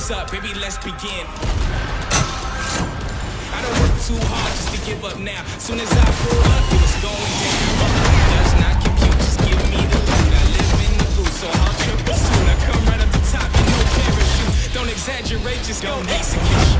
What's up, baby? Let's begin. I don't work too hard just to give up now. Soon as I pull up, it was going down. Does not compute, just give me the loot. I live in the booth, so I'll trip soon. I come right up the top, and no parachute. Don't exaggerate, just go execute.